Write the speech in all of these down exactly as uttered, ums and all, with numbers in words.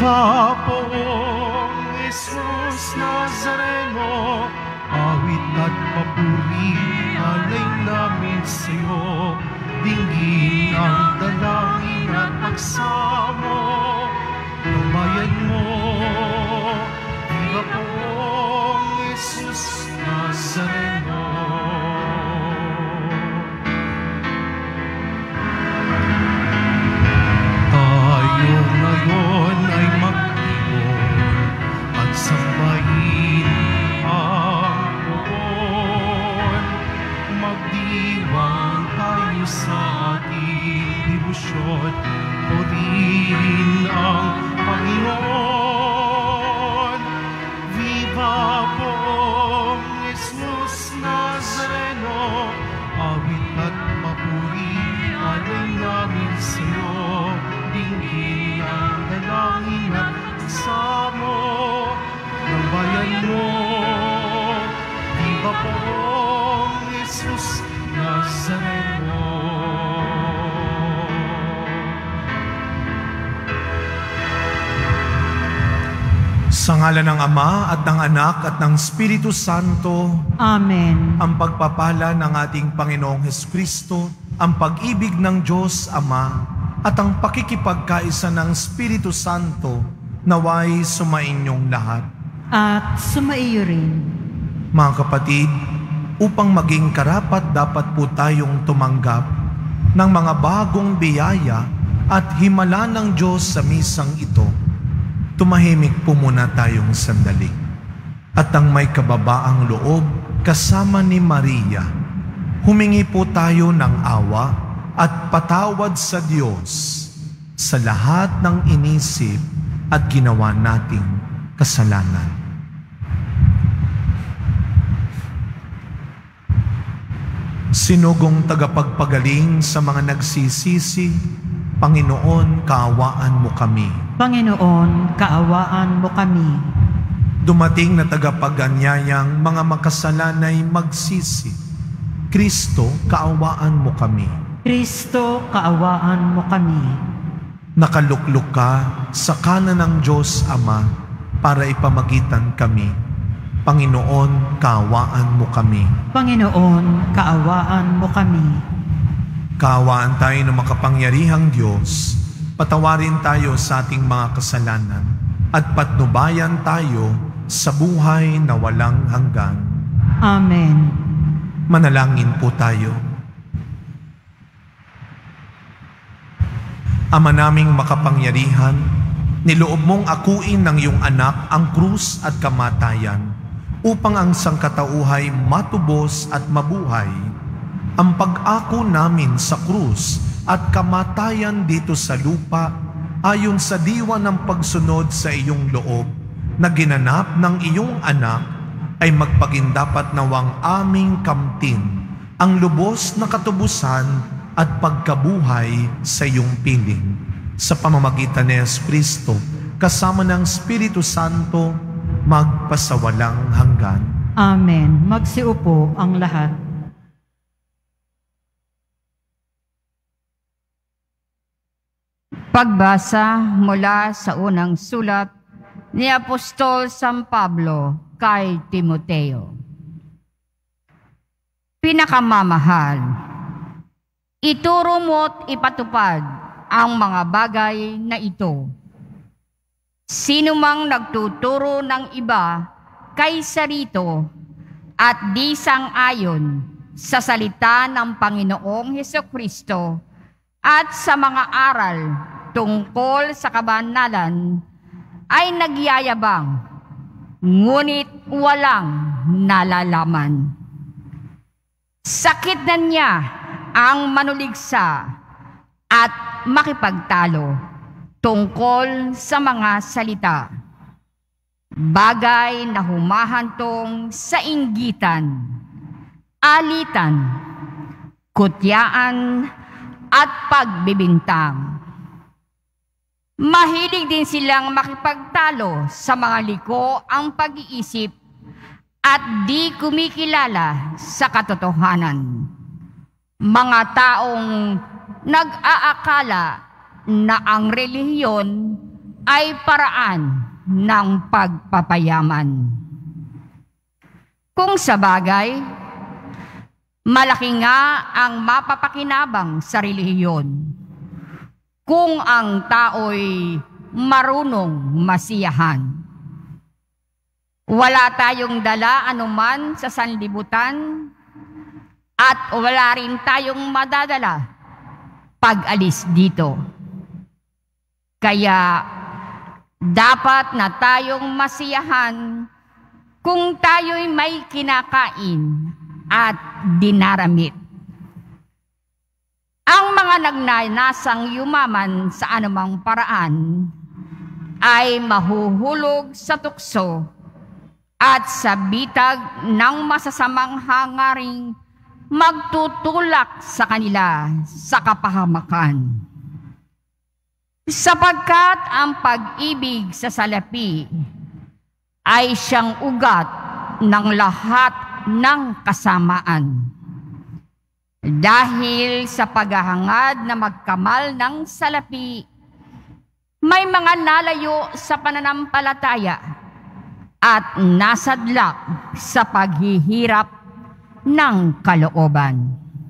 Viva poong Jesus Nazareno, awit at papuri alay namin sa'yo. Dinggin ang dalangin at pagsamo ng bayan mo. Viva poong Jesus Nazareno. Tayo ngayon ay magdiwon at sambahin ang poon. Magdiwang tayo sa ating debosyon, purihin ang Panginoon. Viva poong Jesus Nazareno, awit at papuri alay namin sa'yo. Dinggin ang dalangin at pagsamo ng bayan mo. Viva poong Jesus Nazareno. Sa ngalan ng Ama at ng Anak at ng Espiritu Santo. Amen. Ang pagpapala ng ating Panginoong Hesukristo, ang pag-ibig ng Diyos Ama, at ang pakikipagkaisa ng Espiritu Santo naway sumainyong lahat. At sumaiyo rin. Mga kapatid, upang maging karapat dapat po tayong tumanggap ng mga bagong biyaya at himala ng Diyos sa misang ito. Tumahimik po muna tayong sandali. At ang may kababaang loob kasama ni Maria, humingi po tayo ng awa at patawad sa Diyos sa lahat ng inisip at ginawa nating kasalanan. Sinugong tagapagpagaling sa mga nagsisisi, Panginoon, kaawaan mo kami. Panginoon, kaawaan mo kami. Dumating na tagapaganyayang mga makasalanay magsisi, Kristo, kaawaan mo kami. Kristo, kaawaan mo kami. Nakaluklok ka sa kanan ng Diyos Ama para ipamagitan kami. Panginoon, kaawaan mo kami. Panginoon, kaawaan mo kami. Kaawaan tayo ng makapangyarihang Diyos. Patawarin tayo sa ating mga kasalanan at patnubayan tayo sa buhay na walang hanggan. Amen. Manalangin po tayo. Ama naming makapangyarihan, niloob mong akuin ng iyong anak ang krus at kamatayan upang ang sangkatauhay matubos at mabuhay. Ang pag-ako namin sa krus at kamatayan dito sa lupa ayon sa diwa ng pagsunod sa iyong loob na ginanap ng iyong anak ay magpagindapat nawang aming kamtin ang lubos na katubusan at pagkabuhay sa iyong piling. Sa pamamagitan ni Jesucristo, kasama ng Espiritu Santo, magpasawalang hanggan. Amen. Magsiupo ang lahat. Pagbasa mula sa unang sulat ni Apostol San Pablo kay Timoteo. Pinakamamahal, ituro mo't ipatupad ang mga bagay na ito. Sino mang nagtuturo ng iba kaysa rito at di sang-ayon sa salita ng Panginoong Hesukristo at sa mga aral tungkol sa kabanalan ay nagyayabang, ngunit walang nalalaman. Sakit na niya ang manuligsa at makipagtalo tungkol sa mga salita. Bagay na humahantong sa inggitan, alitan, kutyaan, at pagbibintang. Mahilig din silang makipagtalo sa mga liko ang pag-iisip at di kumikilala sa katotohanan. Mga taong nag-aakala na ang relihiyon ay paraan ng pagpapayaman. Kung sa bagay, malaki nga ang mapapakinabang sa relihiyon kung ang tao'y marunong masiyahan. Wala tayong dala anuman sa sanlibutan at wala rin tayong madadala pag-alis dito. Kaya dapat na tayong masiyahan kung tayo'y may kinakain at dinaramit. Ang mga nagnanasang yumaman sa anumang paraan ay mahuhulog sa tukso at sa bitag ng masasamang hangaring magtutulak sa kanila sa kapahamakan. Sapagkat ang pag-ibig sa salapi ay siyang ugat ng lahat ng kasamaan. Dahil sa paghahangad na magkamal ng salapi, may mga nalayo sa pananampalataya at nasadlak sa paghihirap ng kalooban.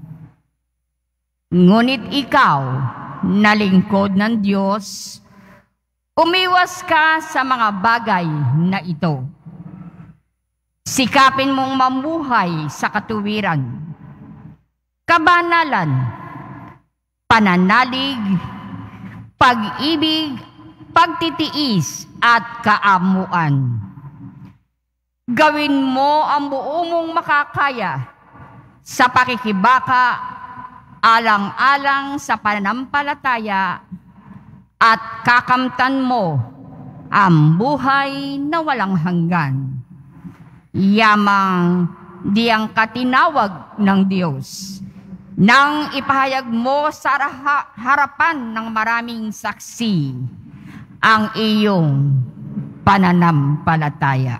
Ngunit ikaw, na lingkod ng Diyos, umiwas ka sa mga bagay na ito. Sikapin mong mamuhay sa katuwiran, kabanalan, pananalig, pag-ibig, pagtitiis at kaamuan. Gawin mo ang buo mong makakaya sa pakikibaka, alang-alang sa pananampalataya, at kakamtan mo ang buhay na walang hanggan. Yamang diyang katinawag ng Diyos, nang ipahayag mo sa harapan ng maraming saksi ang iyong pananampalataya.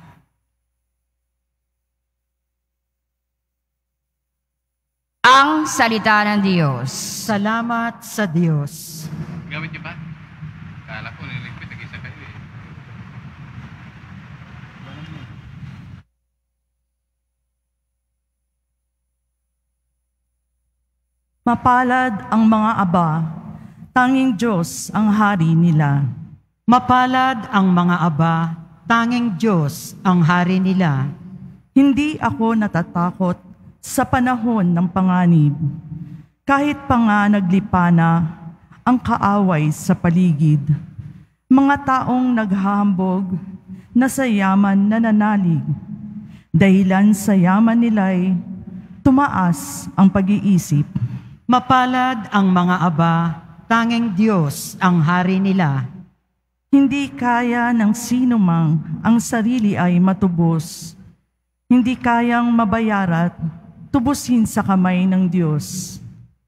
Ang salita ng Diyos. Salamat sa Diyos. Gamit niyo ba? Kala ko niligpit, nag-isa kayo eh. Mapalad ang mga aba, tanging Diyos ang hari nila. Mapalad ang mga aba, tanging Diyos ang hari nila. Hindi ako natatakot sa panahon ng panganib, kahit pa nga naglipana ang kaaway sa paligid. Mga taong naghahambog na sa yaman nananalig, dahilan sa yaman nila'y tumaas ang pag-iisip. Mapalad ang mga aba, tanging Diyos ang hari nila. Hindi kaya ng sinumang ang sarili ay matubos, hindi kayang mabayarat tubusin sa kamay ng Diyos.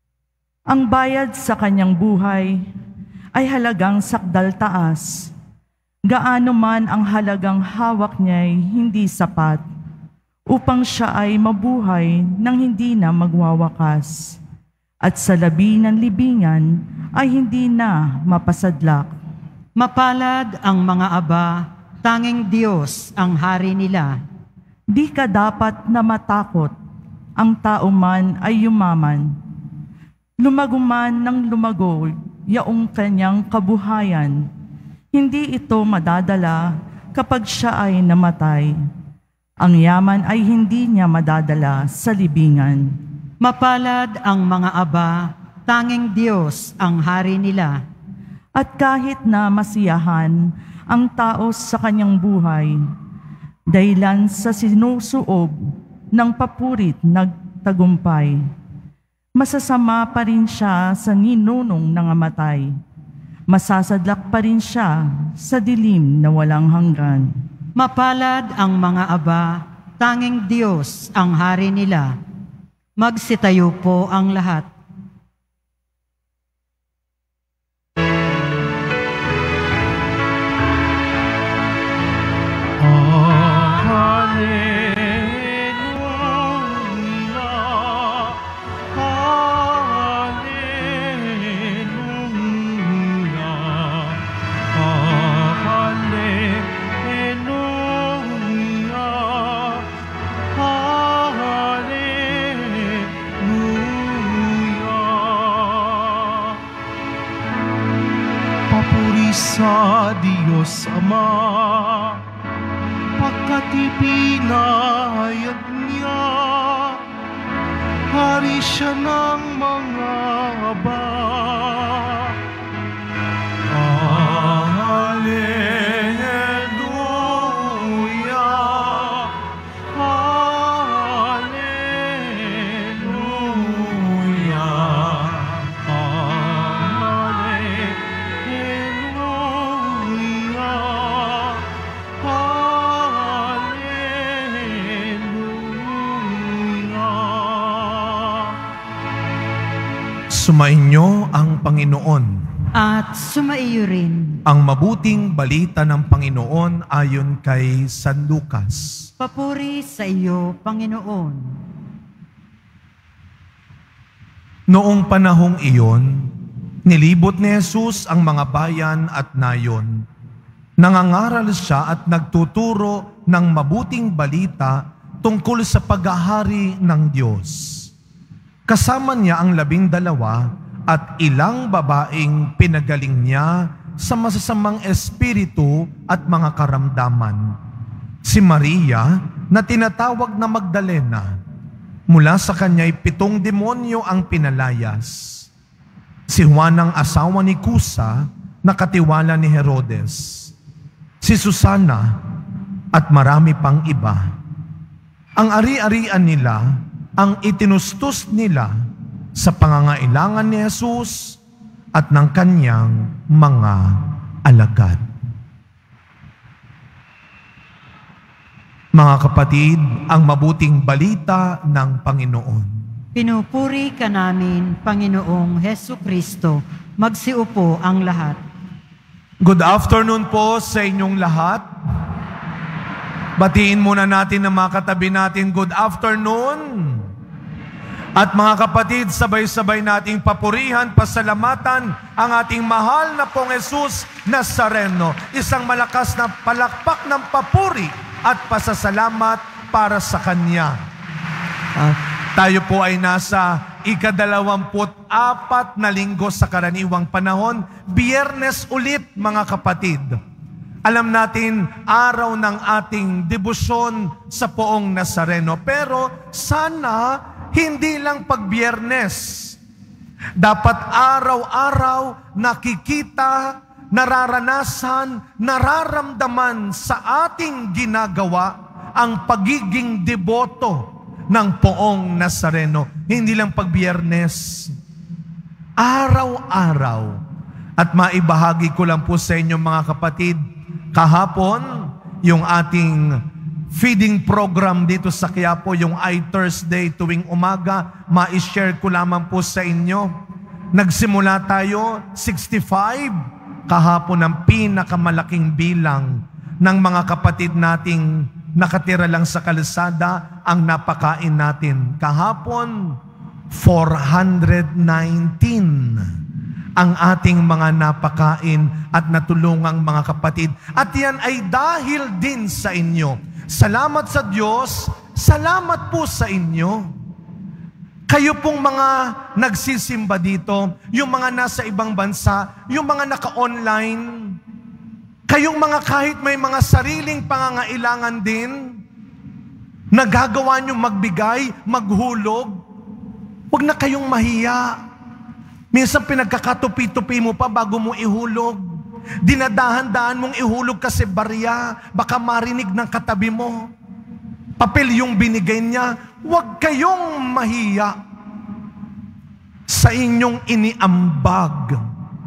Ang bayad sa kanyang buhay ay halagang sakdal taas. Gaano man ang halagang hawak niya'y hindi sapat upang siya ay mabuhay nang hindi na magwawakas, at sa labi ng libingan ay hindi na mapasadlak. Mapalad ang mga aba, tanging Diyos ang hari nila. Di ka dapat na matakot, ang tao man ay yumaman. Lumaguman ng lumago yaong kanyang kabuhayan. Hindi ito madadala kapag siya ay namatay. Ang yaman ay hindi niya madadala sa libingan. Mapalad ang mga aba, tanging Diyos ang hari nila. At kahit na masiyahan ang tao sa kanyang buhay, dahilan sa sinusuob ng papurit nagtagumpay, masasama pa rin siya sa ninunong nangamatay. Masasadlak pa rin siya sa dilim na walang hanggan. Mapalad ang mga aba, tanging Diyos ang hari nila. Magsitayo po ang lahat. Hallelujah, sa Diyos Ama, pagkat ipinahayag niya, hari siya ng mga aba. Hallelujah, Hallelujah, Hallelujah, Hallelujah. Sumainyo ang Panginoon. At sumaiyo rin. Ang mabuting balita ng Panginoon ayon kay San Lucas. Papuri sa iyo, Panginoon. Noong panahong iyon, nilibot ni Jesus ang mga bayan at nayon. Nangangaral siya at nagtuturo ng mabuting balita tungkol sa paghahari ng Diyos. Kasama niya ang labing dalawa at ilang babaeng pinagaling niya sa masasamang espiritu at mga karamdaman. Si Maria, na tinatawag na Magdalena, mula sa kanya'y pitong demonyo ang pinalayas. Si Juan ang asawa ni Kusa, na katiwala ni Herodes. Si Susana, at marami pang iba. Ang ari-arian nila, ang itinustos nila sa pangangailangan ni Jesus at ng kanyang mga alagad. Mga kapatid, ang mabuting balita ng Panginoon. Pinupuri ka namin, Panginoong Hesu Kristo. Magsiupo ang lahat. Good afternoon po sa inyong lahat. Batiin muna natin ang mga katabi natin, good afternoon. At mga kapatid, sabay-sabay nating papurihan, pasalamatan ang ating mahal na pong Jesus Nazareno. Isang malakas na palakpak ng papuri at pasasalamat para sa Kanya. Uh, tayo po ay nasa ikadalawamput apat na linggo sa karaniwang panahon. Biyernes ulit, mga kapatid. Alam natin, araw ng ating debosyon sa poong Nazareno. Pero sana hindi lang pag Biyernes. Dapat araw-araw nakikita, nararanasan, nararamdaman sa ating ginagawa ang pagiging deboto ng poong Nazareno. Hindi lang pag Biyernes. Araw-araw. At maibahagi ko lang po sa inyo, mga kapatid, kahapon, yung ating feeding program dito sa Quiapo, yung I-Thursday tuwing umaga, ma-share ko lamang po sa inyo. Nagsimula tayo, sixty-five, kahapon ang pinakamalaking bilang ng mga kapatid nating nakatira lang sa kalsada ang napakain natin. Kahapon, four hundred nineteen ang ating mga napakain at natulungang mga kapatid. At yan ay dahil din sa inyo. Salamat sa Diyos, salamat po sa inyo. Kayo pong mga nagsisimba dito, yung mga nasa ibang bansa, yung mga naka-online, kayong mga kahit may mga sariling pangangailangan din, nagagawa nyo magbigay, maghulog, huwag na kayong mahiya. Minsan pinagkakatupi-tupi mo pa bago mo ihulog. Dinadahan-dahan mong ihulog kasi barya, baka marinig ng katabi mo. Papel yung binigay niya, huwag kayong mahiya sa inyong iniambag.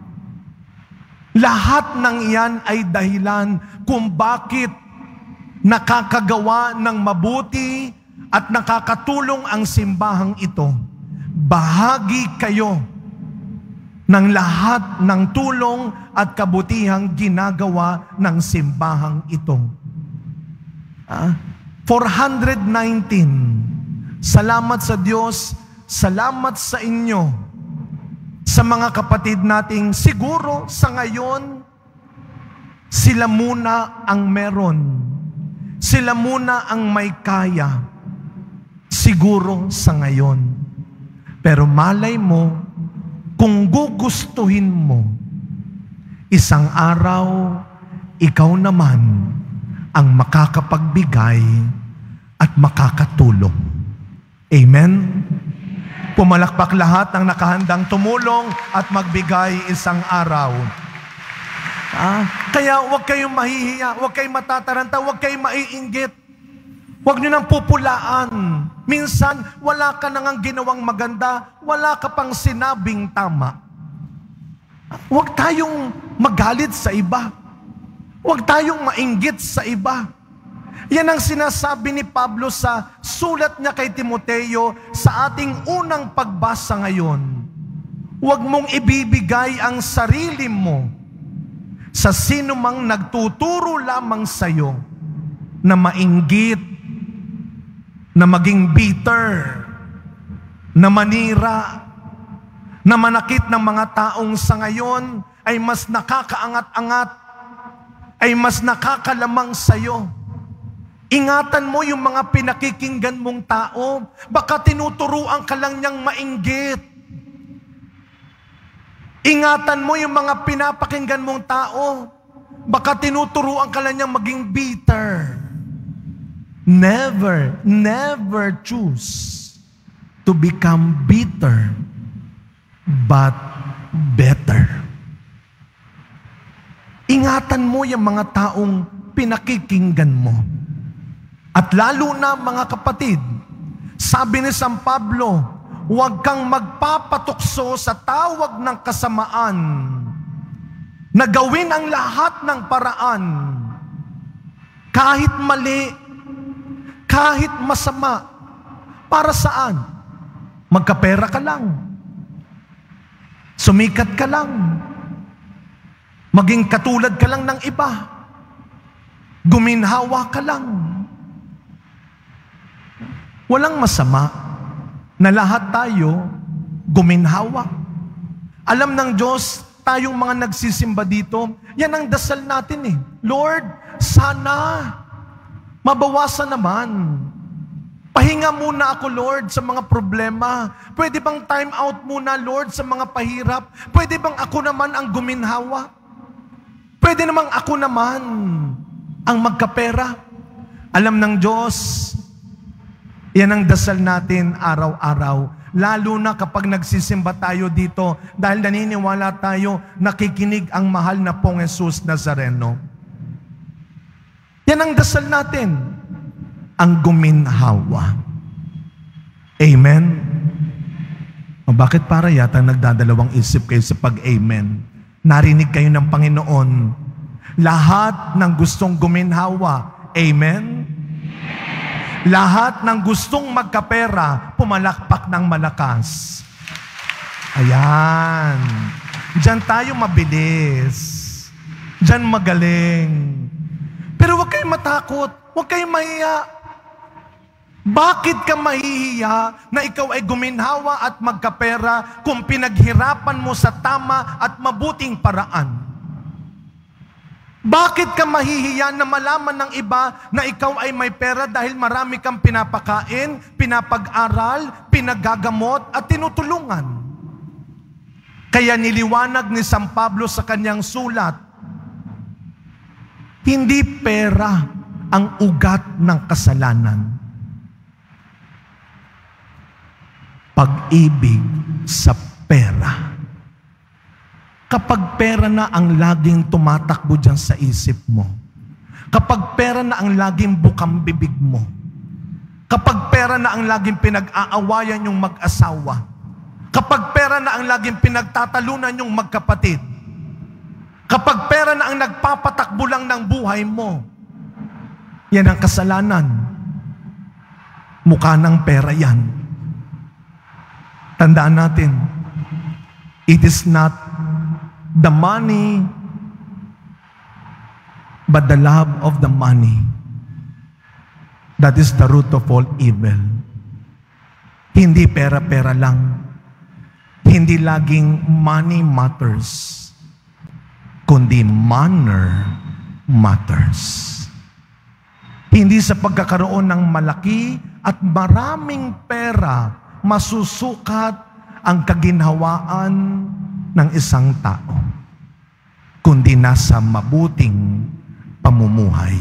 Lahat ng iyan ay dahilan kung bakit nakakagawa ng mabuti at nakakatulong ang simbahang ito. Bahagi kayo ng lahat ng tulong at kabutihang ginagawa ng simbahang ito. Ah, four hundred nineteen. Salamat sa Diyos, salamat sa inyo, sa mga kapatid nating siguro sa ngayon, sila muna ang meron. Sila muna ang may kaya. Siguro sa ngayon. Pero malay mo, kung gugustuhin mo, isang araw, ikaw naman ang makakapagbigay at makakatulong. Amen? Pumalakpak lahat ng nakahandang tumulong at magbigay isang araw. Ah, kaya huwag kayong mahihiya, huwag kayong matataranta, huwag kayong maiinggit. Huwag nyo nang pupulaan. Minsan, wala ka nang ginawang maganda, wala ka pang sinabing tama. Huwag tayong magalit sa iba. Huwag tayong mainggit sa iba. Yan ang sinasabi ni Pablo sa sulat niya kay Timoteo sa ating unang pagbasa ngayon. Huwag mong ibibigay ang sarili mo sa sino mang nagtuturo lamang sa iyo na mainggit, na maging bitter, na manira, na manakit ng mga taong sa ngayon ay mas nakakaangat-angat, ay mas nakakalamang sa iyo. Ingatan mo yung mga pinakikinggan mong tao, baka tinuturuan ka lang niyang mainggit. Ingatan mo yung mga pinapakinggan mong tao, baka tinuturuan ka lang niyang maging bitter. Never, never choose to become bitter, but better. Ingatan mo yung mga taong pinakikinggan mo. At lalo na mga kapatid, sabi ni San Pablo, huwag kang magpapatukso sa tawag ng kasamaan na gawin ang lahat ng paraan, kahit mali, kahit masama. Para saan? Magkapera ka lang, sumikat ka lang, maging katulad ka lang ng iba, guminhawa ka lang. Walang masama na lahat tayo guminhawa. Alam ng Diyos, tayong mga nagsisimba dito, yan ang dasal natin eh. Lord, sana mabawasan naman. Pahinga muna ako, Lord, sa mga problema. Pwede bang time out muna, Lord, sa mga pahirap? Pwede bang ako naman ang guminhawa? Pwede namang ako naman ang magkapera? Alam ng Diyos, yan ang dasal natin araw-araw. Lalo na kapag nagsisimba tayo dito dahil naniniwala tayo nakikinig ang mahal na pong Jesus Nazareno. Yan ang dasal natin, ang guminhawa. Amen? O bakit para yata nagdadalawang isip kayo sa pag-amen? Narinig kayo ng Panginoon. Lahat ng gustong guminhawa, amen? Lahat ng gustong magkapera, pumalakpak ng malakas. Ayan. Diyan tayo mabilis. Diyan magaling. Pero huwag kayong matakot. Huwag kayong mahiya. Bakit ka mahihiya na ikaw ay guminhawa at magkapera kung pinaghirapan mo sa tama at mabuting paraan? Bakit ka mahihiya na malaman ng iba na ikaw ay may pera dahil marami kang pinapakain, pinapag-aral, pinagagamot at tinutulungan? Kaya niliwanag ni San Pablo sa kanyang sulat, hindi pera ang ugat ng kasalanan. Pag-ibig sa pera. Kapag pera na ang laging tumatakbo dyan sa isip mo, kapag pera na ang laging bukang bibig mo, kapag pera na ang laging pinag-aawayan yung mag-asawa, kapag pera na ang laging pinagtatalunan yung magkapatid, kapag pera na ang nagpapatakbo lang ng buhay mo, yan ang kasalanan. Mukha ng pera yan. Tandaan natin, it is not the money, but the love of the money. That is the root of all evil. Hindi pera-pera lang. Hindi laging money matters, kundi manner matters. Hindi sa pagkakaroon ng malaki at maraming pera masusukat ang kaginhawaan ng isang tao. kundi nasa mabuting pamumuhay.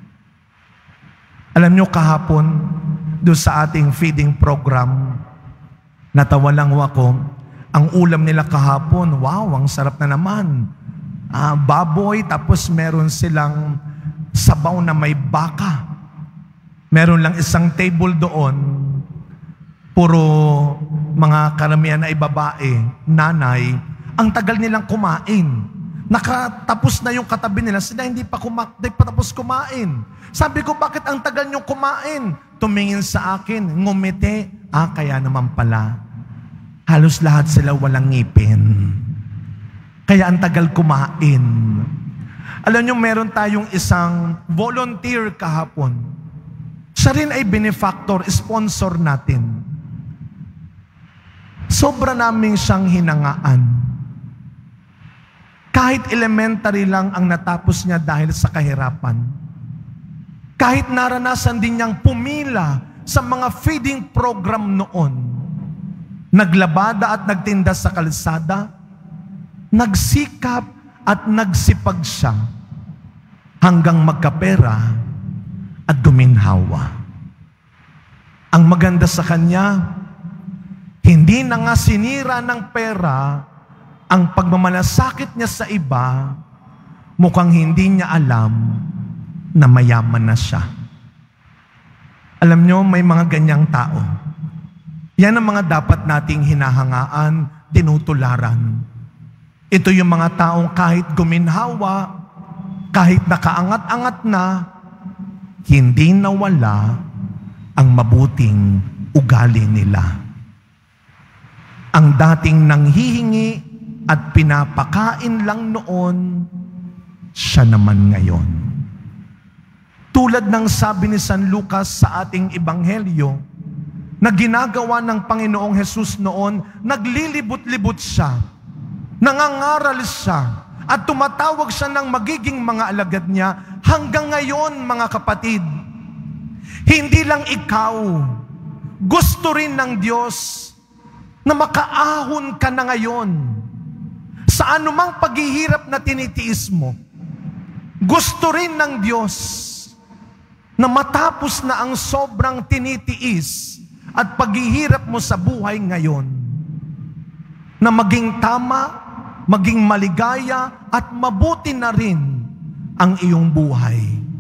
Alam nyo, kahapon, doon sa ating feeding program, natawa lang ako, ang ulam nila kahapon, wow, ang sarap na naman. Ah, baboy, tapos meron silang sabaw na may baka. Meron lang isang table doon, puro mga karamihan na babae, nanay, ang tagal nilang kumain. Nakatapos na yung katabi nila, sila hindi pa, kuma- hindi pa tapos kumain. Sabi ko, bakit ang tagal nyo kumain? Tumingin sa akin, ngumiti. Ah, kaya naman pala. Halos lahat sila walang ngipin. Kaya ang tagal kumain. Alam nyo, meron tayong isang volunteer kahapon. Siya rin ay benefactor, sponsor natin. Sobra namin siyang hinangaan. Kahit elementary lang ang natapos niya dahil sa kahirapan. Kahit naranasan din niyang pumila sa mga feeding program noon. Naglabada at nagtinda sa kalsada. Nagsikap at nagsipag siya hanggang magkapera at guminhawa. Ang maganda sa kanya, hindi na nga sinira ng pera ang pagmamalasakit niya sa iba, mukhang hindi niya alam na mayaman na siya. Alam nyo, may mga ganyang tao. Yan ang mga dapat nating hinahangaan, tinutularan. Ito yung mga taong kahit guminhawa, kahit nakaangat-angat na, hindi nawala ang mabuting ugali nila. Ang dating nanghihingi at pinapakain lang noon, siya naman ngayon. Tulad ng sabi ni San Lucas sa ating ebanghelyo, na ginagawa ng Panginoong Hesus noon, naglilibot-libot siya, nangangaral siya, at tumatawag siya ng magiging mga alagad niya hanggang ngayon, mga kapatid. Hindi lang ikaw, gusto rin ng Diyos na makaahon ka na ngayon sa anumang paghihirap na tinitiis mo. Gusto rin ng Diyos na matapos na ang sobrang tinitiis at paghihirap mo sa buhay ngayon, na maging tama, maging maligaya at mabuti na rin ang iyong buhay.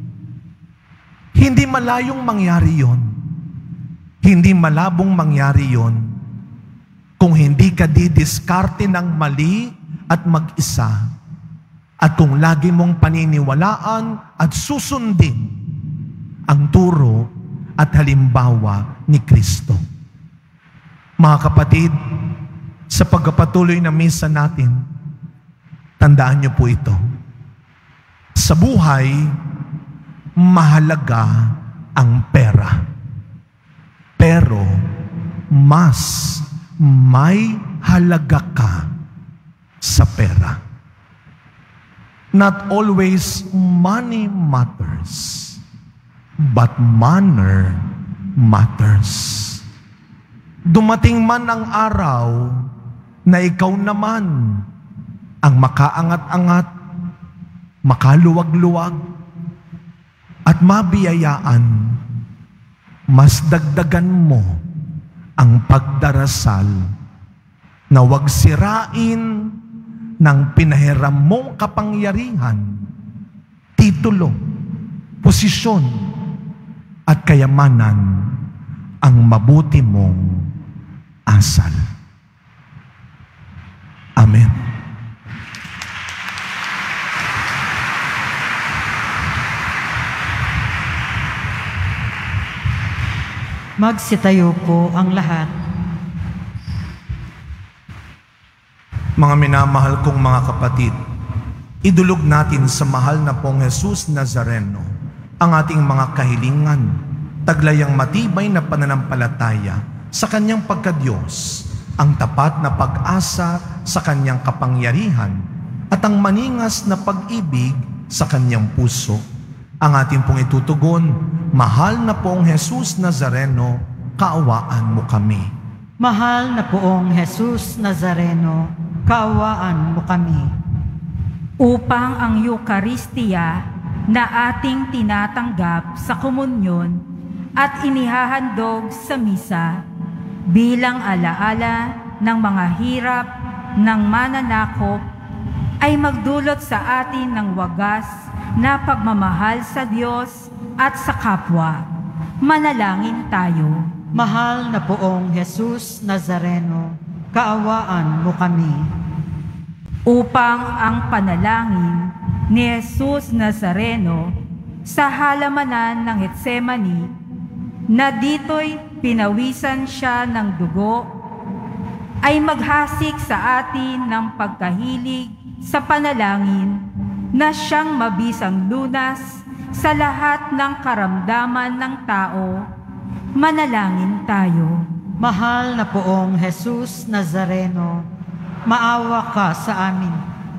Hindi malayong mangyari yon. Hindi malabong mangyari yon kung hindi ka didiskarte ng mali at mag-isa, at kung lagi mong paniniwalaan at susundin ang turo at halimbawa ni Kristo. Mga kapatid, sa pagpapatuloy na misa natin, tandaan niyo po ito. Sa buhay, mahalaga ang pera. Pero, mas may halaga ka sa pera. Not always money matters, but manner matters. Dumating man ang araw na ikaw naman ang makaangat-angat, makaluwag-luwag, at mabiyayaan, mas dagdagan mo ang pagdarasal na huwag sirain ng pinahiram mong kapangyarihan, titulo, posisyon, at kayamanan ang mabuti mong asal. Amen. Magsitayo po ang lahat. Mga minamahal kong mga kapatid, idulog natin sa mahal na pong Jesus Nazareno ang ating mga kahilingan, taglayang matibay na pananampalataya sa Kanyang pagkadiyos, ang tapat na pag-asa sa Kanyang kapangyarihan, at ang maningas na pag-ibig sa Kanyang puso. Ang ating pong itutugon, mahal na pong Jesus Nazareno, kaawaan mo kami. Mahal na poong Jesus Nazareno, kaawaan mo kami. upang ang Eucharistia na ating tinatanggap sa komunyon at inihahandog sa misa bilang alaala ng mga hirap ng mananakop ay magdulot sa atin ng wagas na pagmamahal sa Diyos at sa kapwa. Manalangin tayo. Mahal na Poong Jesus Nazareno, kaawaan mo kami. Upang ang panalangin ni Jesus Nazareno sa halamanan ng Getsemani, na dito'y pinawisan siya ng dugo, ay maghasik sa atin ng pagkahilig sa panalangin na siyang mabisang lunas sa lahat ng karamdaman ng tao. Manalangin tayo. Mahal na Poong Jesus Nazareno, maawa ka sa amin.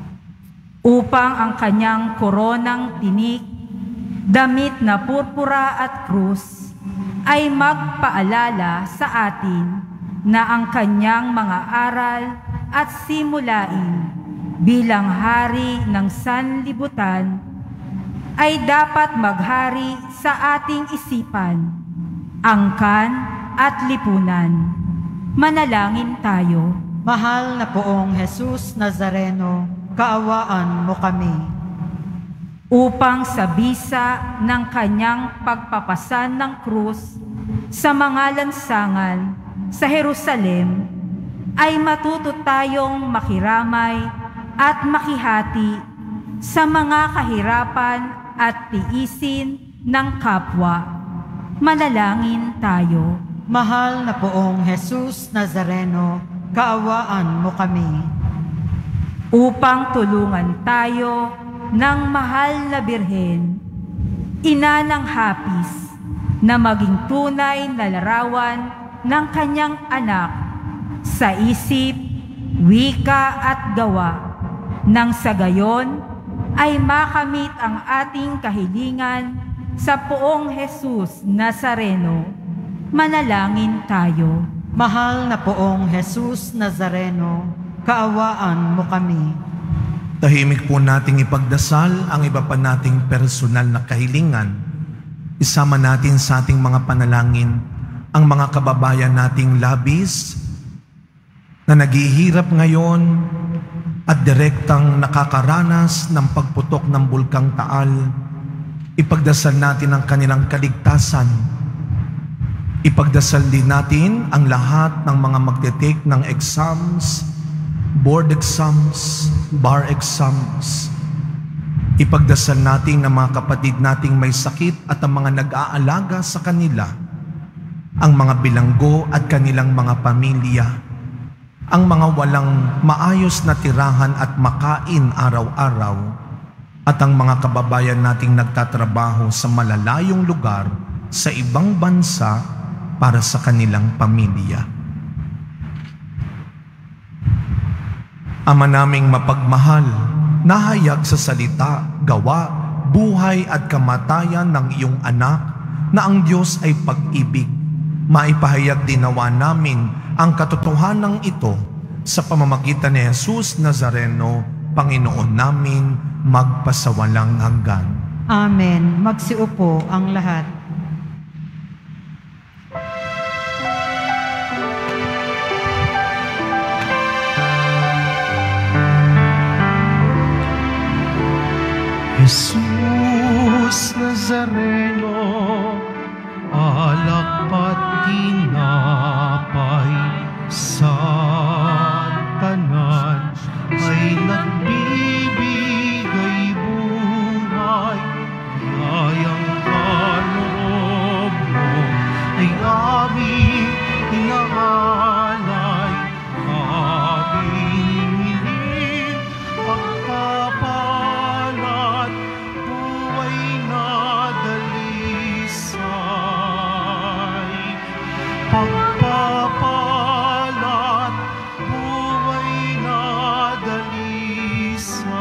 Upang ang kanyang koronang tinik, damit na purpura at krus, ay magpaalala sa atin na ang kanyang mga aral at simulain bilang hari ng sanlibutan ay dapat maghari sa ating isipan, angkan at lipunan. Manalangin tayo. Mahal na Poong Jesus Nazareno, kaawaan mo kami. Upang sa bisa ng kanyang pagpapasan ng krus sa mga lansangan sa Jerusalem, ay matuto tayong makiramay at makihati sa mga kahirapan at tiisin ng kapwa. Manalangin tayo. Mahal na Poong Jesus Nazareno, kaawaan mo kami. Upang tulungan tayo ng mahal na Birhen, ina ng hapis, na maging tunay na larawan ng kanyang anak sa isip, wika at gawa, nang sa gayon ay makamit ang ating kahilingan sa Poong Jesus Nazareno. Manalangin tayo. Mahal na Poong Jesus Nazareno, kaawaan mo kami. Tahimik po nating ipagdasal ang iba pa nating personal na kahilingan. Isama natin sa ating mga panalangin ang mga kababayan nating labis na naghihirap ngayon at direktang nakakaranas ng pagputok ng Bulkang Taal. Ipagdasal natin ang kanilang kaligtasan. Ipagdasal din natin ang lahat ng mga magte-take ng exams, board exams, bar exams. Ipagdasal natin ang mga kapatid nating may sakit at ang mga nag-aalaga sa kanila, ang mga bilanggo at kanilang mga pamilya, ang mga walang maayos na tirahan at makain araw-araw, at ang mga kababayan nating nagtatrabaho sa malalayong lugar sa ibang bansa para sa kanilang pamilya. Ama naming mapagmahal, nahayag sa salita, gawa, buhay at kamatayan ng iyong anak na ang Diyos ay pag-ibig. Maipahayag din nawa namin ang katotohanan ito sa pamamagitan ni Jesus Nazareno, Panginoon namin, magpasawalang hanggan. Amen. Magsiupo ang lahat. Jesus Nazareno, alak at tinapay sa tanan ay nagbibigay buhay. Yayang kaloob mo ay aming inaalay, aming hiling pagkapalat, buhay na dalisay. Pagpapalat, buhay na dalisay.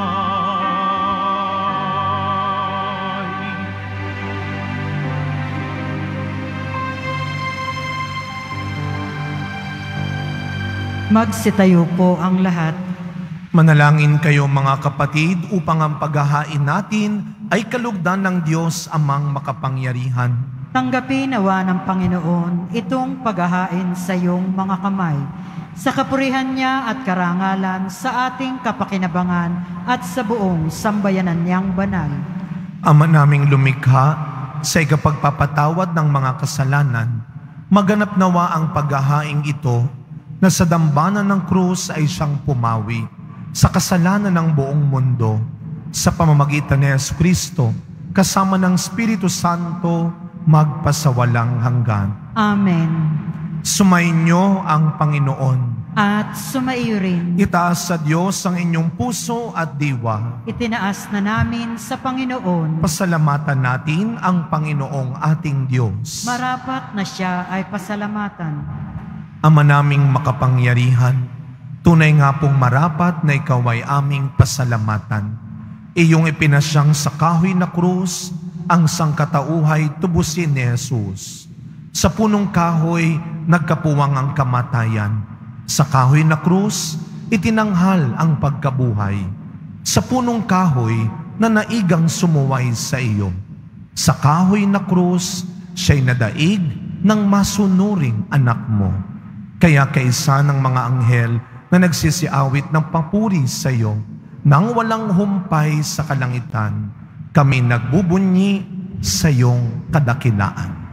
Magsitayo po ang lahat. Manalangin kayo mga kapatid upang ang paghahain natin ay kalugdan ng Diyos amang makapangyarihan. Tanggapin nawa ng Panginoon itong paghahain sa iyong mga kamay, sa kapurihan niya at karangalan sa ating kapakinabangan at sa buong sambayanan niyang banal. Ama naming lumikha, sa ikapagpapatawad ng mga kasalanan, maganap nawa ang paghahaing ito na sa dambana ng krus ay siyang pumawi sa kasalanan ng buong mundo, sa pamamagitan ni Jesucristo, kasama ng Espiritu Santo, magpasawalang hanggan. Amen. Sumainyo ang Panginoon. At sumaiyo rin. Itaas sa Diyos ang inyong puso at diwa. Itinaas na namin sa Panginoon. Pasalamatan natin ang Panginoong ating Diyos. Marapat na siya ay pasalamatan. Ama naming makapangyarihan, tunay nga pong marapat na ikaw ay aming pasalamatan. Iyong ipinasyang sa kahoy na krus, ang sangkatauhay tubusin ni Jesus. Sa punong kahoy, nagkapuwang ang kamatayan. Sa kahoy na krus, itinanghal ang pagkabuhay. Sa punong kahoy, na naigang sumuway sa iyo. Sa kahoy na krus, siya'y nadaig ng masunuring anak mo. Kaya kaisa ng mga anghel na nagsisiawit ng papuri sa iyo, nang walang humpay sa kalangitan, kami nagbubunyi sa iyong kadakilaan.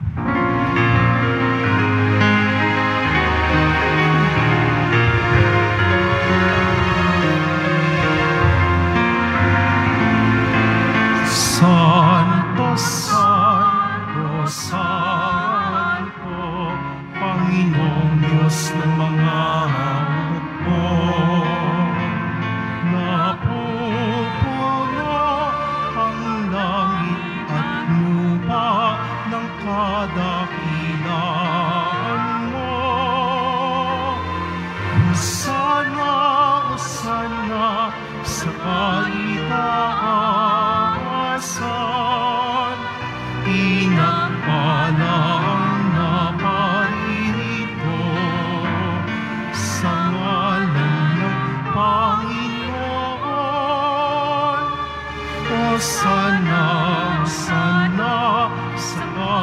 Santo, Santo, Santo, Panginoong Diyos ng mga hukbo, napupuno ang langit at lupa ng kadakilaan mo. Hosana, Hosana sa kaitaasan, pinagpala ang naparirito sa ngalan ng Panginoon. Hosana, Hosana sa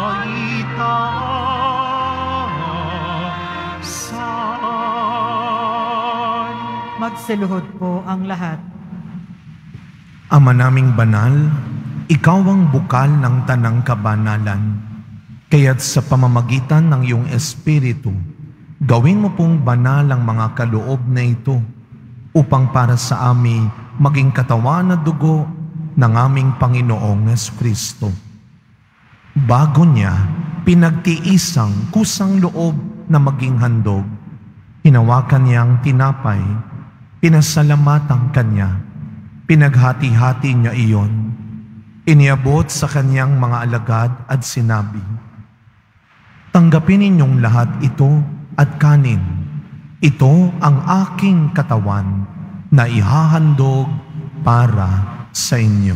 kaitaasan. Magsiluhod po ang lahat. Ama naming banal, ikaw ang bukal ng tanang kabanalan. Kaya't sa pamamagitan ng iyong Espiritu, gawin mo pong banal ang mga kaloob na ito upang para sa amin maging katawan at dugo ng aming Panginoong Jesucristo. Bago niya, pinagtiisang kusang loob na maging handog. Hinawakan niya ang tinapay, pinasalamatan kanya, pinaghati-hati niya iyon, iniabot sa kanyang mga alagad at sinabi, "Tanggapin ninyong lahat ito at kanin. Ito ang aking katawan na ihahandog para sa inyo."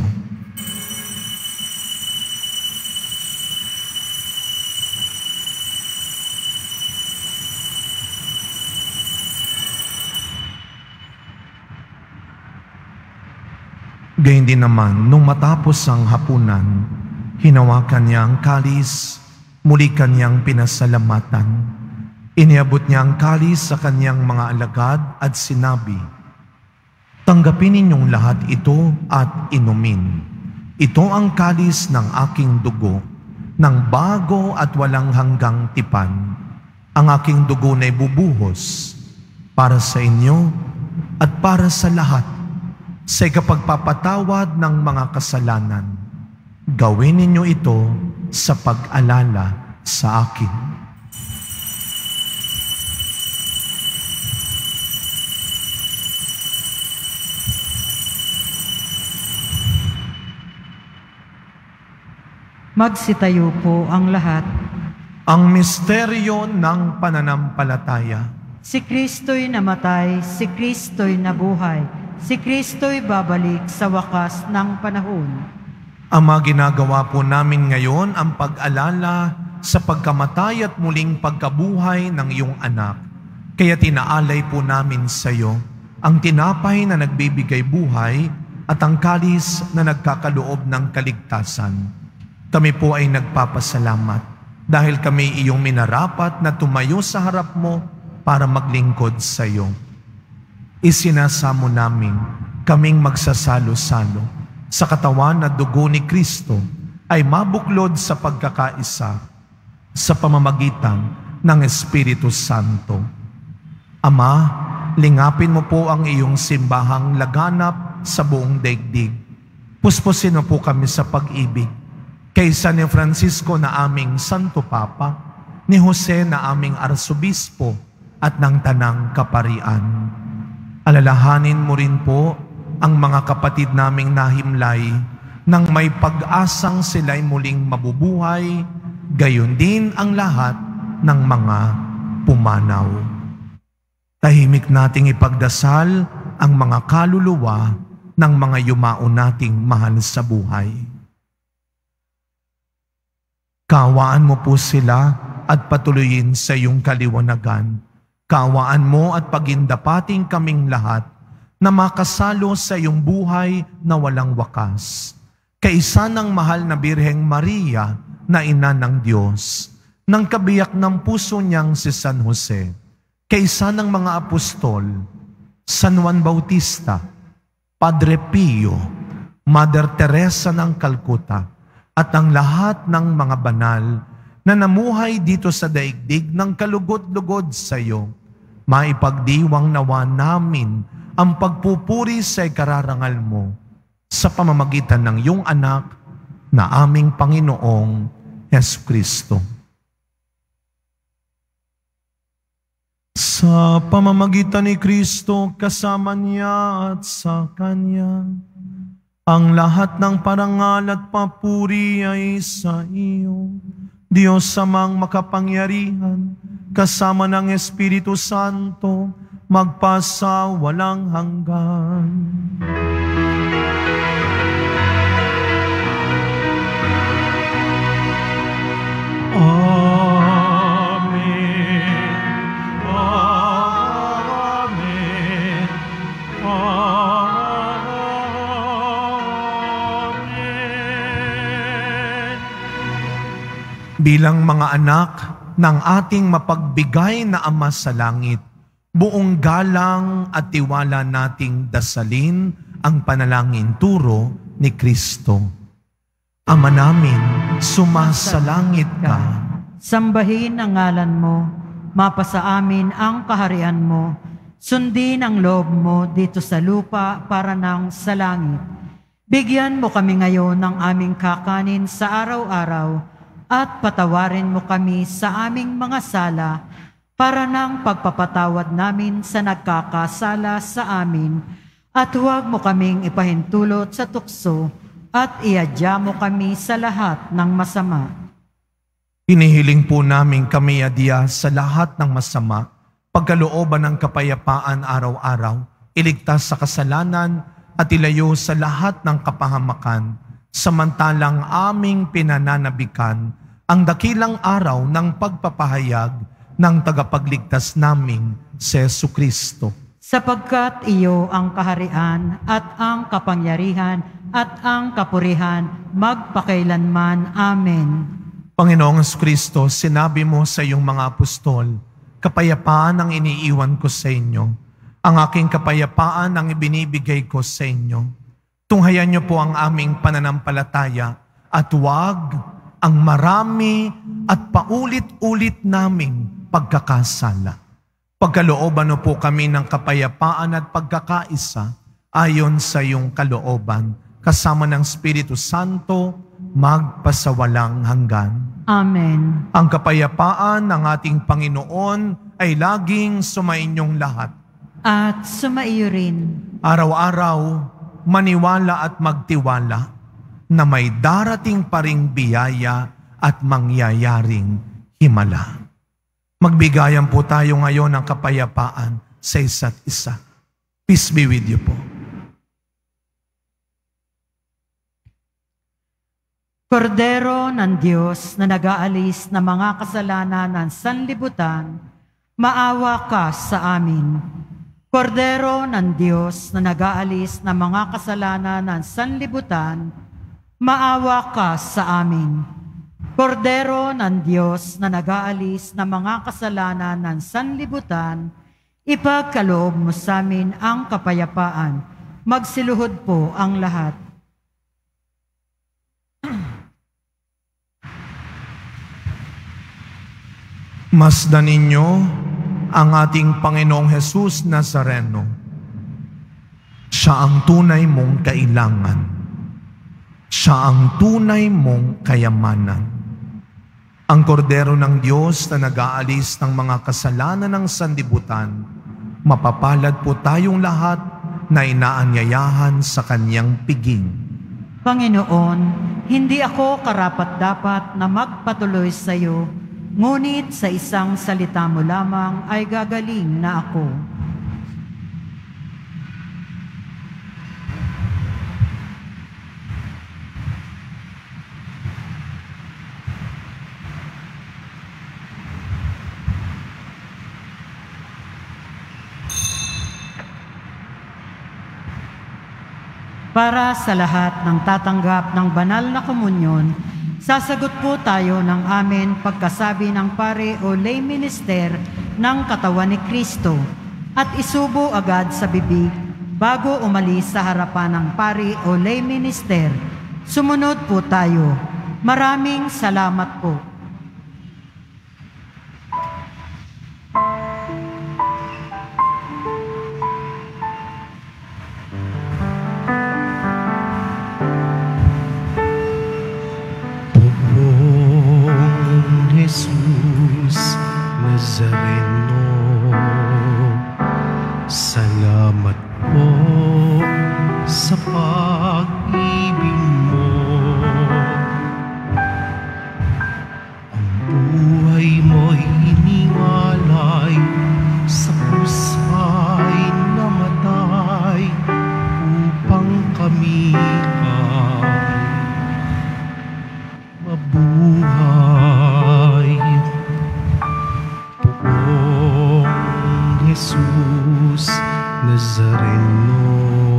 Gayun din naman, nung matapos ang hapunan, hinawakan niya ang kalis, muli kanyang pinasalamatan. Iniabot niya ang kalis sa kanyang mga alagad at sinabi, "Tanggapin ninyong lahat ito at inumin. Ito ang kalis ng aking dugo, ng bago at walang hanggang tipan. Ang aking dugo na ibubuhos para sa inyo at para sa lahat, sa ikapagpapatawad ng mga kasalanan. Gawin ninyo ito sa pag-alala sa akin." Magsitayo po ang lahat. Ang misteryo ng pananampalataya. Si Kristo'y namatay, si Kristo'y nabuhay, si Kristo'y babalik sa wakas ng panahon. Ama, ginagawa po namin ngayon ang pag-alala sa pagkamatay at muling pagkabuhay ng iyong anak. Kaya tinaalay po namin sa iyo ang tinapay na nagbibigay buhay at ang kalis na nagkakaloob ng kaligtasan. Kami po ay nagpapasalamat dahil kami iyong minarapat na tumayo sa harap mo para maglingkod sa iyo. Isinasamo namin kaming magsasalo-salo sa katawan at dugo ni Kristo ay mabuklod sa pagkakaisa sa pamamagitan ng Espiritu Santo. Ama, lingapin mo po ang iyong simbahang laganap sa buong daigdig. Puspusin mo po kami sa pag-ibig kay San Francisco na aming Santo Papa, ni Jose na aming Arsobispo at ng Tanang Kaparian. Alalahanin mo rin po ang mga kapatid naming nahimlay nang may pag-asang sila'y muling mabubuhay, gayon din ang lahat ng mga pumanaw. Tahimik nating ipagdasal ang mga kaluluwa ng mga yumao nating mahal sa buhay. Kaawaan mo po sila at patuloyin sa iyong kaliwanagan. Kaawaan mo at pagindapating kaming lahat na makasalo sa iyong buhay na walang wakas. Kaisa ng mahal na Birheng Maria na ina ng Diyos, ng kabiyak ng puso niyang si San Jose, kaisa ng mga apostol, San Juan Bautista, Padre Pio, Mother Teresa ng Calcutta, at ang lahat ng mga banal na namuhay dito sa daigdig ng kalugod-lugod sa iyo, maipagdiwang nawa namin ang pagpupuri sa ikararangal mo sa pamamagitan ng iyong anak na aming Panginoong Jesucristo. Sa pamamagitan ni Kristo, kasama niya at sa Kanya, ang lahat ng parangal at papuri ay sa iyo, Diyos Amang makapangyarihan, kasama ng Espiritu Santo, magpasa walang hanggan. Amen. Amen. Amen. Bilang mga anak ng ating mapagbigay na Ama sa langit, buong galang at tiwala nating dasalin ang panalangin turo ni Kristo. Ama namin, sumasalangit ka. Sambahin ang ngalan mo, mapasa amin ang kaharian mo, sundin ang loob mo dito sa lupa para nang sa langit. Bigyan mo kami ngayon ng aming kakanin sa araw-araw at patawarin mo kami sa aming mga sala para nang pagpapatawad namin sa nagkakasala sa amin, at huwag mo kaming ipahintulot sa tukso at iadya mo kami sa lahat ng masama. Hinihiling po namin kami adya sa lahat ng masama, pagkalooban ng kapayapaan araw-araw, iligtas sa kasalanan at ilayo sa lahat ng kapahamakan, samantalang aming pinananabikan ang dakilang araw ng pagpapahayag ng tagapagligtas naming si Jesucristo. Sapagkat iyo ang kaharian at ang kapangyarihan at ang kapurihan magpakailanman. Amen. Panginoong Jesucristo, sinabi mo sa iyong mga apostol, kapayapaan ang iniiwan ko sa inyo. Ang aking kapayapaan ang ibinibigay ko sa inyo. Tunghayan niyo po ang aming pananampalataya at huwag ang marami at paulit-ulit naming pagkakasala. Pagkalooban mo po kami ng kapayapaan at pagkakaisa ayon sa iyong kalooban, kasama ng Espiritu Santo, magpasawalang hanggan. Amen. Ang kapayapaan ng ating Panginoon ay laging sumainyong lahat. At sumaiyo rin. Araw-araw, maniwala at magtiwala na may darating pa ring biyaya at mangyayaring himala. Magbigayan po tayo ngayon ng kapayapaan sa isa't isa. Peace be with you po. Kordero ng Diyos na nag-aalis ng mga kasalanan ng sanlibutan, maawa ka sa amin. Kordero ng Diyos na nag-aalis ng mga kasalanan ng sanlibutan, maawa ka sa amin. Kordero ng Diyos na nag-aalis ng mga kasalanan ng sanlibutan, ipagkaloob mo sa amin ang kapayapaan. Magsiluhod po ang lahat. Masdan ninyo ang ating Panginoong Hesus Nazareno. Siya ang tunay mong kailangan. Siya ang tunay mong kayamanan. Ang kordero ng Diyos na nag-aalis ng mga kasalanan ng sanlibutan, mapapalad po tayong lahat na inaanyayahan sa kanyang piging. Panginoon, hindi ako karapat-dapat na magpatuloy sa iyo, ngunit sa isang salita mo lamang ay gagaling na ako. Para sa lahat ng tatanggap ng banal na komunyon, sasagot po tayo ng amen pagkasabi ng pare o lay minister ng katawan ni Kristo at isubo agad sa bibig bago umalis sa harapan ng pare o lay minister. Sumunod po tayo. Maraming salamat po. Jesus Nazareno, salamat po sa pag-ibig mo. Ang buhay mo'y iniwalay sa krusay namatay upang kami ay mabuhay. Jesus Nazareno,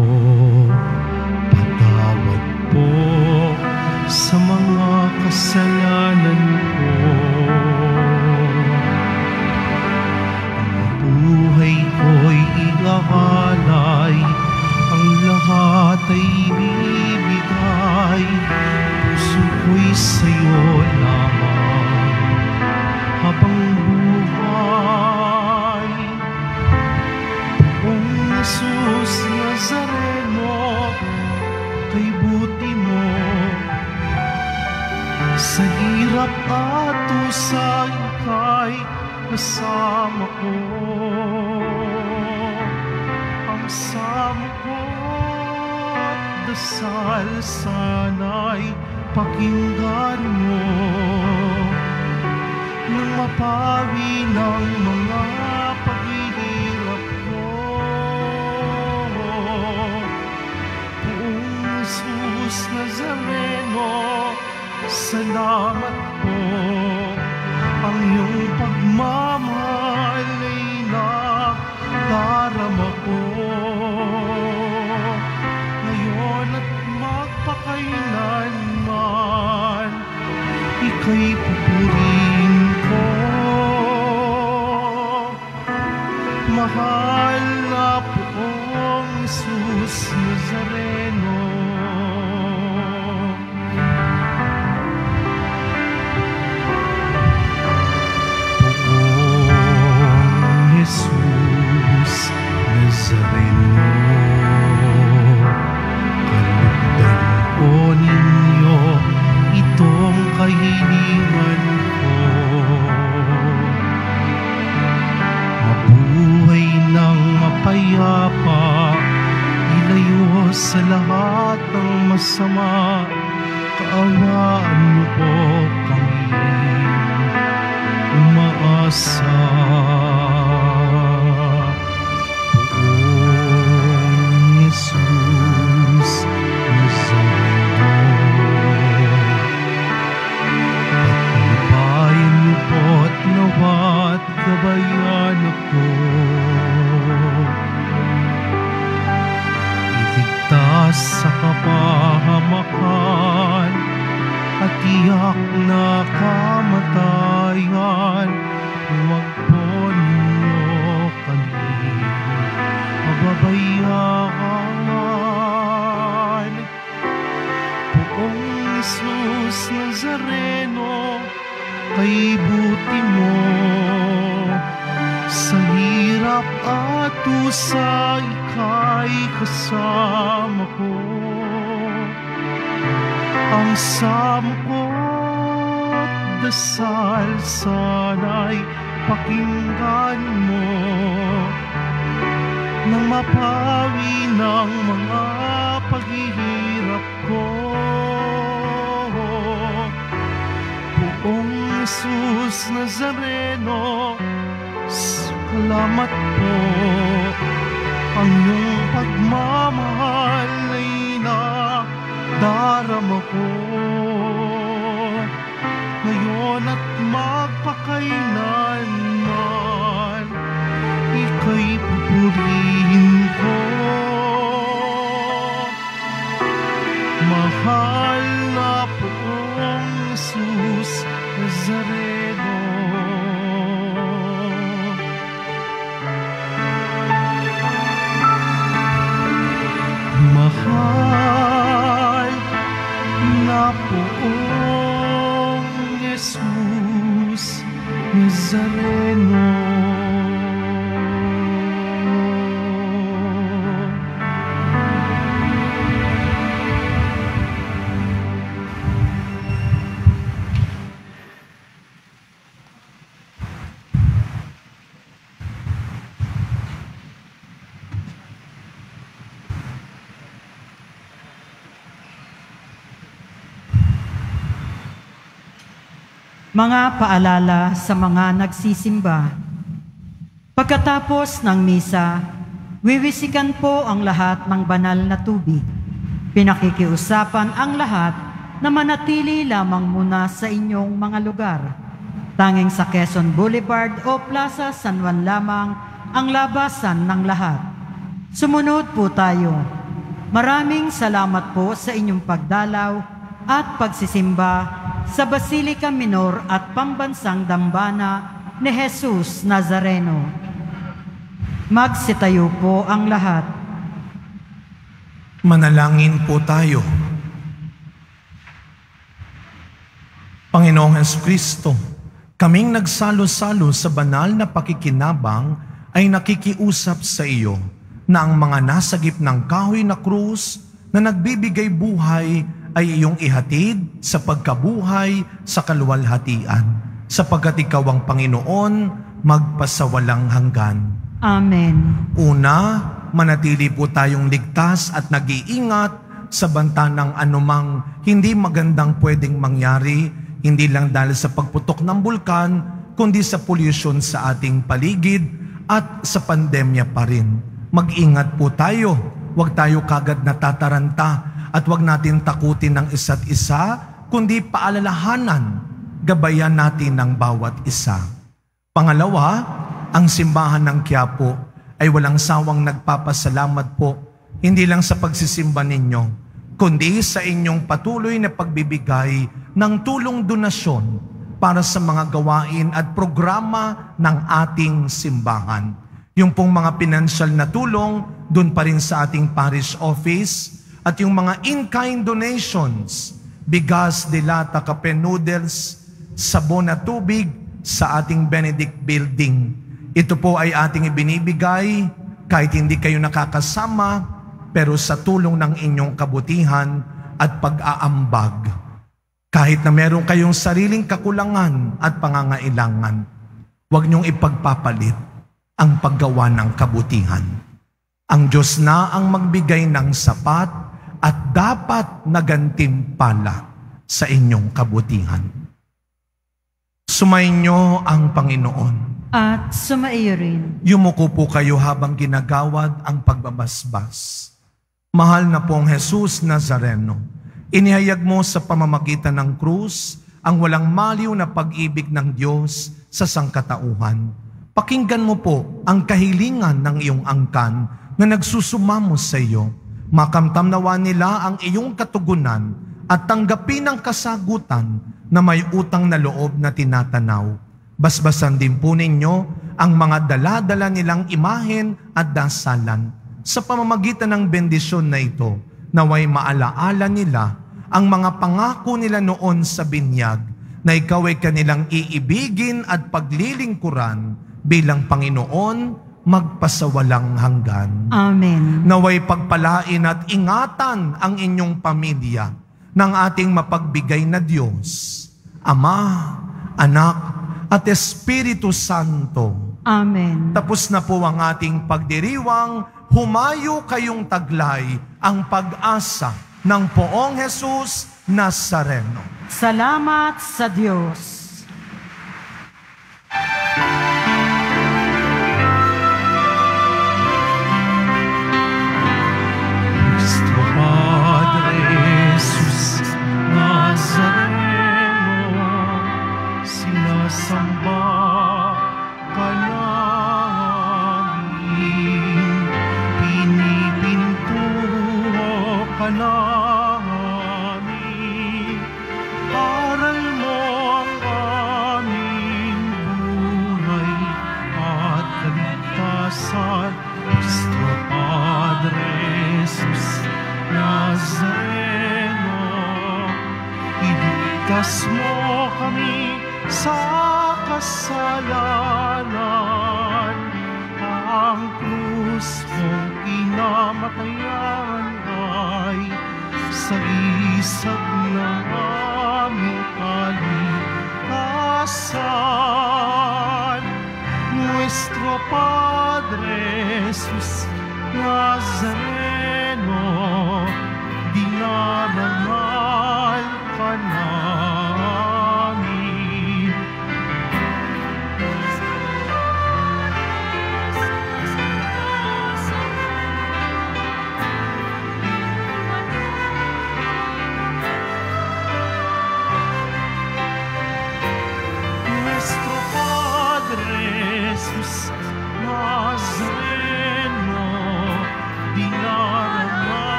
patawad po sa mga kasalanan ko. Ang buhay ko'y iaalay, ang lahat ay ibibigay, puso ko'y sa'yo lamang habang buhay. Jesus Nazareno, kay buti mo sa hirap at usay kay kasama ko. Ang sama ko at dasal sana'y pakinggan mo nang mapawi ng mga paghihirap ko. Jesus Nazareno, salamat po. Ang iyong pagmamahal ay nadarama ko. Ngayon at magpakailanman, ika'y pupurihin ko. Mahal na poong Jesus Nazareno, Jesus Nazareno, kalugdan po ninyo itong kahilingan ko. Mabuhay ng mapayapa, ilayo sa lahat ng masama, kaawaan niyo po kami umaasa. Jesus Nazareno, patnubayan niyo po't nawat gabayan ako. sa kapahamakan at tiyak na kamatayan. Huwag po ninyo kami pababayaan. Poong Jesus Nazareno, kay buti mo sa hirap at tusa, ika'y kasama ko. Ang samot dasal sana'y pakinggan mo, nang mapawi ng mga paghihirap ko. Poong Jesus Nazareno, salamat po. Ang iyong pagmamahal ay nadarama ko ngayon at magpakailanman. Ika'y pupurihin ko. Mahal na Poong Jesus Nazareno, mahal na Poong Jesus Nazareno. Mga paalala sa mga nagsisimba. Pagkatapos ng misa, wiwisikan po ang lahat ng banal na tubig. Pinakikiusapan ang lahat na manatili lamang muna sa inyong mga lugar. Tanging sa Quezon Boulevard o Plaza San Juan lamang ang labasan ng lahat. Sumunod po tayo. Maraming salamat po sa inyong pagdalaw at pagsisimba sa Basilica Minor at Pambansang Dambana ni Jesus Nazareno. Magsitayo po ang lahat. Manalangin po tayo. Panginoong Jesucristo, kaming nagsalo-salo sa banal na pakikinabang ay nakikiusap sa iyo na ang mga nasagip ng kahoy na krus na nagbibigay buhay ay iyong ihatid sa pagkabuhay sa kaluwalhatian, sapagkat ikaw ang Panginoon magpasawalang hanggan. Amen. Una, manatili po tayong ligtas at nag-iingat sa banta ng anumang hindi magandang pwedeng mangyari, hindi lang dahil sa pagputok ng bulkan, kundi sa pollution sa ating paligid at sa pandemya pa rin. Mag-ingat po tayo, huwag tayo kagad natataranta, at huwag natin takutin ng isa't isa, kundi paalalahanan, gabayan natin ng bawat isa. Pangalawa, ang simbahan ng Quiapo ay walang sawang nagpapasalamat po, hindi lang sa pagsisimba ninyo, kundi sa inyong patuloy na pagbibigay ng tulong donasyon para sa mga gawain at programa ng ating simbahan. Yung pong mga financial na tulong, dun pa rin sa ating parish office, at yung mga in-kind donations, bigas, dilata, kape, noodles, sabon at tubig sa ating Benedict Building. Ito po ay ating ibinibigay kahit hindi kayo nakakasama, pero sa tulong ng inyong kabutihan at pag-aambag. Kahit na meron kayong sariling kakulangan at pangangailangan, huwag niyong ipagpapalit ang paggawa ng kabutihan. Ang Diyos na ang magbigay ng sapat at dapat na gantimpala sa inyong kabutihan. Sumainyo ang Panginoon. At sumaiyo rin. Yumuko po kayo habang ginagawad ang pagbabasbas. Mahal na pong Jesus Nazareno, inihayag mo sa pamamagitan ng krus ang walang maliw na pag-ibig ng Diyos sa sangkatauhan. Pakinggan mo po ang kahilingan ng iyong angkan na nagsusumamo sa iyo Makamtam nawa nila ang iyong katugunan at tanggapin ang kasagutan na may utang na loob na tinatanaw. Basbasan din po ninyo ang mga dala-dala nilang imahen at dasalan. Sa pamamagitan ng bendisyon na ito, naway maalaala nila ang mga pangako nila noon sa binyag na ikaw ay kanilang iibigin at paglilingkuran bilang Panginoon magpasawalang hanggan. Amen. Naway pagpalain at ingatan ang inyong pamilya ng ating mapagbigay na Diyos, Ama, Anak, at Espiritu Santo. Amen. Tapos na po ang ating pagdiriwang, humayo kayong taglay ang pag-asa ng Poong Jesus Nazareno. Salamat sa Diyos. Nuestro Padre Jesus Nazareno, sinasamba ka namin, pinipinto ka namin, aral mo ang aming buhay at kaligtasan. Nuestro Padre Jesus Nazareno, iligtas mo kami sa kasalanan. Ang krus mong pinamatayan ay sagisag ng aming kaligtasan. Nuestro Padre Jesus